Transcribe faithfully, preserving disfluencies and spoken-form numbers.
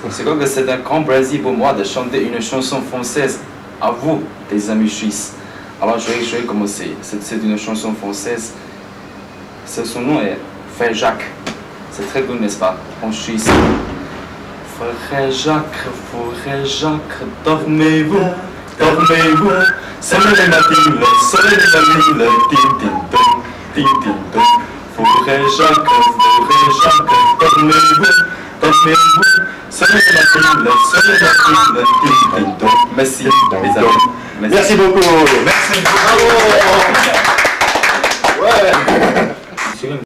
C'est comme que c'est un grand plaisir pour moi de chanter une chanson française à vous, des amis suisses. Alors je vais, je vais commencer. C'est une chanson française. Son nom est Frère Jacques. C'est très connu, n'est-ce pas, en Suisse. Frère Jacques, Frère Jacques, dormez-vous, dormez-vous. Soleil la ville, soleil la ville, ting ting dong, ting ting dong. Frère Jacques, Frère Jacques, dormez-vous, dormez-vous. Soleil la ville, soleil la ville, ting ting dong. Merci, mes amis. Merci beaucoup. Merci beaucoup.